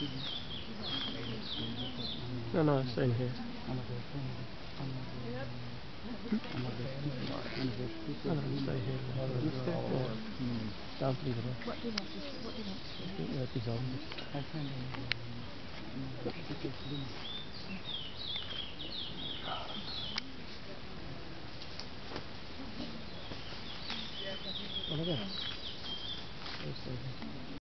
No, no, I'm staying here. No, no, stay here. Yeah. I'll leave it here. What do you want to do? Dissolve it. What again?